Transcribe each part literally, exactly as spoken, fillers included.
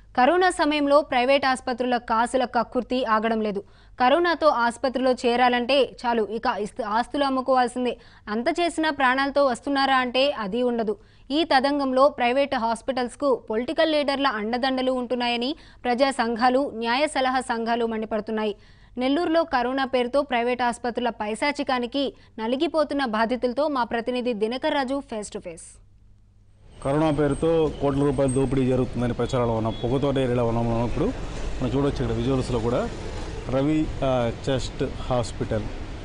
Corona సమయంలో private ఆసుపత్రుల కాసుల కక్కుర్తి ఆగడం లేదు. కరోనాతో ఆసుపత్రిలో చేరాలంటే చాలు ఇక ఆస్తులు అమ్ముకోవాల్సిందే. అంత చేసినా ప్రాణాలతో వస్తున్నారా అంటే అది ఉండదు. ఈ తదంగంలో ప్రైవేట్ హాస్పిటల్స్కు పొలిటికల్ లీడర్ల అండదండలు ఉంటున్నాయని ప్రజా సంఘాలు, న్యాయ సలహా సంఘాలు మండిపడుతున్నాయి. నెల్లూరులో కరోనా పేరుతో ప్రైవేట్ ఆసుపత్రుల పైశాచికానికి నలిగిపోతున్న బాధితులతో మా ప్రతినిధి Dinakar Raju face to face. Corona పేరుతో కోట్ల రూపాయల దోపిడీ జరుగుతుందని ప్రచారాలు ఉన్నాం. పొగతోట ఏరియాలో ఉన్నాం. ఇప్పుడు మనం చూడవచ్చు ఇక్కడ విజువల్స్లో కూడా Ravi chest hospital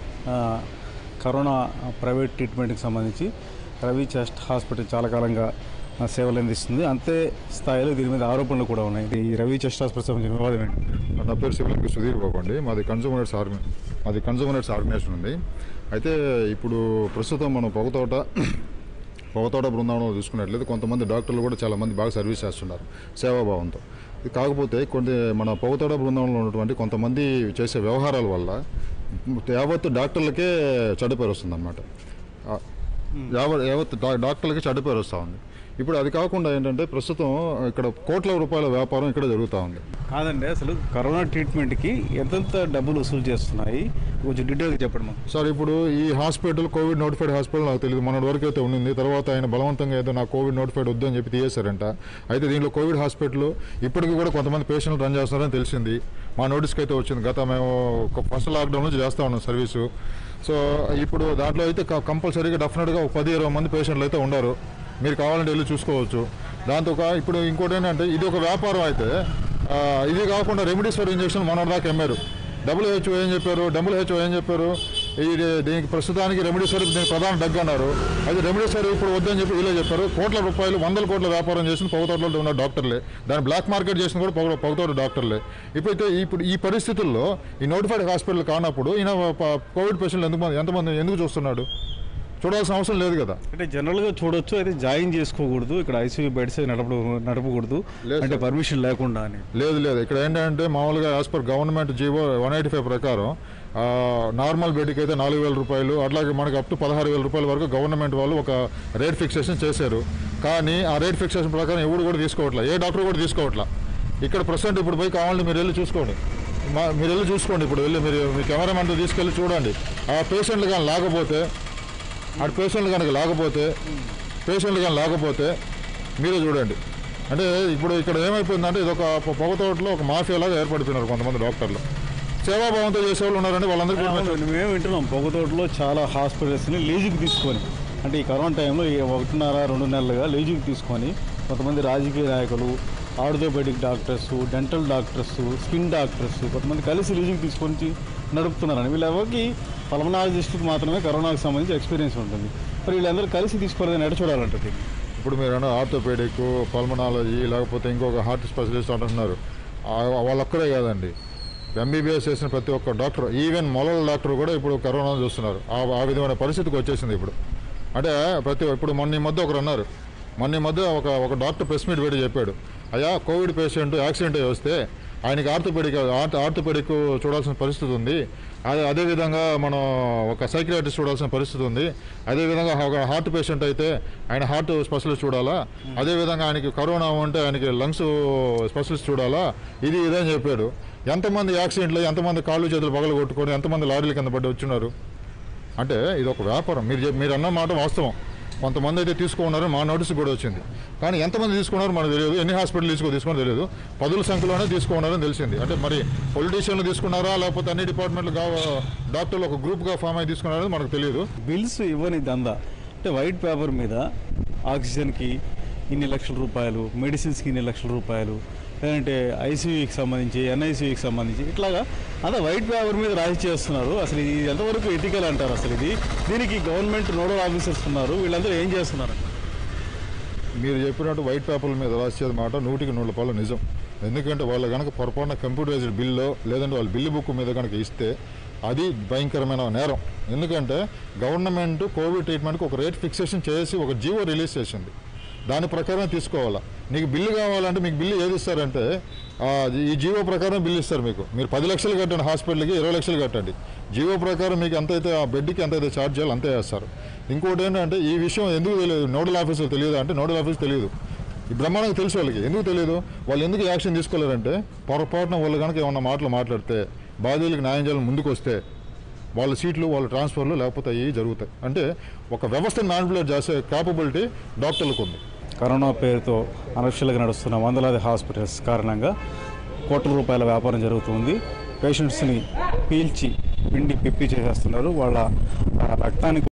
corona private ట్రీట్మెంట్కి సంబంధించి రవి చెస్ట్ హాస్పిటల్ చాలా కాలంగా సేవలు అందిస్తుంది. అంతే స్థాయిలో దీని మీద ఆరోపణలు కూడా ఉన్నాయి. ఈ రవి చెస్ట్ హాస్పిటల్ సంబంధించిన వివాదం ఏంటి? నా పేరు శివలింగ సుధీర్ బాబు అండి. మాది కన్జ్యూమర్స్ ఆర్గ మాది కన్జ్యూమర్స్ ఆర్గనైజేషన్ ఉంది. అయితే ఇప్పుడు ప్రస్తుతం మనం పొగతోట పొగతోట బృందావనంలో చూసుకున్నట్లయితే కొంతమంది డాక్టర్లు కూడా చాలామంది బాగా సర్వీస్ చేస్తున్నారు సేవాభావంతో. కాకపోతే కొన్ని మన పొగతోట బృందావనంలో ఉన్నటువంటి కొంతమంది చేసే వ్యవహారాల వల్ల యావత్తు డాక్టర్లకే చెడ్డ పేరు వస్తుంది అన్నమాట. యావత్ యావత్ డాక్టర్లకి చెడ్డ పేరు వస్తూ ఉంది. ఇప్పుడు అది కాకుండా ఏంటంటే ప్రస్తుతం ఇక్కడ కోట్ల రూపాయల వ్యాపారం ఇక్కడ జరుగుతూ ఉంది. కాదండి, అసలు కరోనా ట్రీట్మెంట్కి ఎంతెంత డబ్బులు వసూలు చేస్తున్నాయి కొంచెం డీటెయిల్గా చెప్పండి మాకు. సార్, ఇప్పుడు ఈ హాస్పిటల్ కోవిడ్ నోటిఫైడ్ హాస్పిటల్ నాకు తెలియదు, మన వరకు అయితే ఉండింది. తర్వాత ఆయన బలవంతంగా ఏదో నాకు కోవిడ్ నోటిఫైడ్ వద్దు అని చెప్పి తీయేశారంట. అయితే దీంట్లో కోవిడ్ హాస్పిటల్ ఇప్పటికీ కూడా కొంతమంది పేషెంట్లు రన్ చేస్తున్నారని తెలిసింది. మా నోటీస్కి అయితే వచ్చింది. గత మేము ఫస్ట్ లాక్డౌన్ నుంచి చేస్తూ ఉన్నాం సర్వీసు. సో ఇప్పుడు దాంట్లో అయితే కంపల్సరీగా డెఫినెట్గా ఒక పది ఇరవై మంది పేషెంట్లు అయితే ఉన్నారు. మీరు కావాలంటే వెళ్ళి చూసుకోవచ్చు. దాంతో ఇప్పుడు ఇంకోటి ఏంటంటే ఇది ఒక వ్యాపారం. అయితే ఇది కాకుండా రెమెడీస్ ఫర్ ఇంజెక్షన్ మన దాకా అమ్మారు. డబ్ల్యూహెచ్ఓ ఏం చెప్పారు డబ్ల్యూహెచ్ఓ ఏం చెప్పారు ఇది దీనికి ప్రస్తుతానికి రెమెడీస్ దీనికి ప్రధాన డగ్ అన్నారు. అది రెమెడీస్ ఇప్పుడు వద్దని చెప్పి వీళ్ళే చెప్పారు. కోట్ల రూపాయలు వందల కోట్ల వ్యాపారం చేసిన పొగతోటలో ఉన్న డాక్టర్లే, దాన్ని బ్లాక్ మార్కెట్ చేసిన కూడా పొగ పొగతోట డాక్టర్లే. ఇప్పుడైతే ఇప్పుడు ఈ పరిస్థితుల్లో ఈ నోటిఫైడ్ హాస్పిటల్ కానప్పుడు ఈయన కోవిడ్ పేషెంట్లు ఎంతమంది ఎంతమంది ఎందుకు చూస్తున్నాడు? చూడాల్సిన అవసరం లేదు కదా. అంటే జనరల్గా చూడొచ్చు, అయితే జాయిన్ చేసుకోకూడదు, ఇక్కడ ఐసీయూ బెడ్స్ నడప నడపకూడదు అంటే పర్మిషన్ లేకుండా అని. లేదు లేదు ఇక్కడ ఏంటంటే మామూలుగా as per government GO one eighty five ప్రకారం నార్మల్ బెడ్కి అయితే నాలుగు వేల రూపాయలు అట్లాగే మనకి అప్ టు పదహారు వేల రూపాయల వరకు గవర్నమెంట్ వాళ్ళు ఒక రేట్ ఫిక్సేషన్ చేశారు. కానీ ఆ రేట్ ఫిక్సేషన్ ప్రకారం ఎవరు కూడా తీసుకోవట్లా, ఏ డాక్టర్ కూడా తీసుకోవట్లా. ఇక్కడ ప్రజెంట్ ఇప్పుడు పోయి కావాలంటే మీరు వెళ్ళి చూసుకోండి, మా మీరు వెళ్ళి చూసుకోండి. ఇప్పుడు వెళ్ళి మీరు మీ కెమెరామెన్తో తీసుకెళ్ళి చూడండి. ఆ పేషెంట్లు కానీ లేకపోతే ఆ పేషెంట్లు కనుక లేకపోతే పేషెంట్లు కానీ లేకపోతే మీరే చూడండి. అంటే ఇప్పుడు ఇక్కడ ఏమైపోయిందంటే ఇది ఒక పొగతోటలో ఒక మాఫియాలాగా ఏర్పడిపోయినారు కొంతమంది డాక్టర్లు. సేవాభావంతో చేసేవాళ్ళు ఉన్నారండి. వాళ్ళందరికీ మేము వింటున్నాం పొగతోటలో చాలా హాస్పిటల్స్ని లీజుకి తీసుకొని, అంటే ఈ కరోనా టైంలో ఒకటిన్నర రెండు నెలలుగా లీజుకి తీసుకొని కొంతమంది రాజకీయ నాయకులు, orthopaedic doctors, dental doctors, skin doctors కొంతమంది కలిసి లీజుకి తీసుకొని నడుపుతున్నారని. వీళ్ళెవరికి పల్మనాలజిస్ట్కి మాత్రమే కరోనాకు సంబంధించి ఎక్స్పీరియన్స్ ఉంటుంది. మరి వీళ్ళందరూ కలిసి తీసుకోవాలని ఎడ చూడాలంటుంది. ఇప్పుడు మీరు అన్న ఆర్థోపెడిక్, పల్మనాలజీ లేకపోతే ఇంకొక హార్ట్ స్పెషలిస్ట్ అంటున్నారు. వాళ్ళొక్కడే కాదండి, ఎంబీబీఎస్ చేసిన ప్రతి ఒక్క డాక్టర్, ఈవెన్ మొలల డాక్టర్ కూడా ఇప్పుడు కరోనా చూస్తున్నారు. ఆ విధమైన పరిస్థితికి వచ్చేసింది ఇప్పుడు. అంటే ప్రతి ఇప్పుడు మొన్న మధ్య ఒకరు అన్నారు, మొన్న మధ్య ఒక ఒక డాక్టర్ ప్రెస్ మీట్ పెట్టి చెప్పాడు, అయ్యా కోవిడ్ పేషెంట్ యాక్సిడెంట్ అయ్యి వస్తే ఆయనకి ఆర్థోపెడిక్ ఆర్థోపెడిక్ చూడాల్సిన పరిస్థితి ఉంది. అదే అదేవిధంగా మనం ఒక సైకియాట్రిస్ట్ చూడాల్సిన పరిస్థితి ఉంది. అదేవిధంగా ఒక హార్ట్ పేషెంట్ అయితే ఆయన హార్ట్ స్పెషలిస్ట్ చూడాలా. అదేవిధంగా ఆయనకి కరోనా ఉంటే ఆయనకి లంగ్స్ స్పెషలిస్ట్ చూడాలా. ఇది ఇదని చెప్పాడు. ఎంతమంది యాక్సిడెంట్లు, ఎంతమంది కాళ్ళు చేతులు పగలు కొట్టుకొని ఎంతమంది లారీల కింద పడి వచ్చున్నారు. అంటే ఇది ఒక వ్యాపారం. మీరు మీరు అన్న మాట వాస్తవం. కొంతమంది అయితే తీసుకున్నారు, మా నోటీస్ కూడా వచ్చింది. కానీ ఎంతమంది తీసుకున్నారో మనకు తెలియదు, ఎన్ని హాస్పిటల్ తీసుకో తీసుకుని తెలియదు. పదుల సంఖ్యలోనే తీసుకున్నారని తెలిసింది. అంటే మరి పొలిటీషియన్లు తీసుకున్నారా లేకపోతే అన్ని డిపార్ట్మెంట్లు డాక్టర్లు ఒక గ్రూప్గా ఫామ్ అయి తీసుకున్నారని మనకు తెలియదు. బిల్స్ ఇవ్వని దందా అంటే వైట్ పేపర్ మీద ఆక్సిజన్కి ఇన్ని లక్షల రూపాయలు, మెడిసిన్స్కి ఇన్ని లక్షల రూపాయలు, లేదంటే ఐసీయూకి సంబంధించి, ఎన్ఐసీయూకి సంబంధించి ఇట్లాగా అదే వైట్ పేపర్ మీద రాసి చేస్తున్నారు. అసలు ఇది ఎంతవరకు ఎథికల్ అంటారు? అసలు ఇది దీనికి గవర్నమెంట్ నోడల్ ఆఫీసర్స్ ఉన్నారు, వీళ్ళందరూ ఏం చేస్తున్నారు? మీరు చెప్పినట్టు వైట్ పేపర్ల మీద రాసేది మాట నూటికి నూరు రూపాయలు నిజం. ఎందుకంటే వాళ్ళు కనుక పొరపాటున కంప్యూటరైజ్డ్ బిల్లో లేదంటే వాళ్ళ బిల్లు బుక్ మీద కనుక ఇస్తే అది భయంకరమైన నేరం. ఎందుకంటే గవర్నమెంట్ కోవిడ్ ట్రీట్మెంట్కి ఒక రేట్ ఫిక్సేషన్ చేసి ఒక జీవో రిలీజ్ చేసింది. దాని ప్రకారం తీసుకోవాలా. నీకు బిల్లు కావాలంటే మీకు బిల్లు ఏది ఇస్తారంటే ఈ జీవో ప్రకారం బిల్లు ఇస్తారు. మీకు మీరు పది లక్షలు కట్టండి, హాస్పిటల్కి ఇరవై లక్షలు కట్టండి. జీవో ప్రకారం మీకు ఎంతైతే ఆ బెడ్కి ఎంతైతే ఛార్జ్ చేయాలి అంతే వేస్తారు. ఇంకోటి ఏంటంటే ఈ విషయం ఎందుకు తెలియదు, నోడల్ ఆఫీసులు తెలియదు అంటే నోడల్ ఆఫీస్ తెలియదు. ఈ బ్రహ్మాండంగా తెలుసు వాళ్ళకి. ఎందుకు తెలియదు? వాళ్ళు ఎందుకు యాక్షన్ తీసుకోలేరంటే పొరపాటున వాళ్ళు కనుక ఏమన్నా మాటలు మాట్లాడితే బాధ్యులకు న్యాయం చేయాలని ముందుకు వస్తే వాళ్ళ సీట్లు వాళ్ళ ట్రాన్స్ఫర్లు లేకపోతే అవి జరుగుతాయి. అంటే ఒక వ్యవస్థను మ్యానిపులేట్ చేసే క్యాపబిలిటీ డాక్టర్లకు ఉంది. కరోనా పేరుతో అనక్షలుగా నడుస్తున్న వందలాది హాస్పిటల్స్ కారణంగా కోట్ల రూపాయల వ్యాపారం జరుగుతుంది. పేషెంట్స్ని పీల్చి పిండి పిప్పి చేసేస్తున్నారు. వాళ్ళ రక్తానికి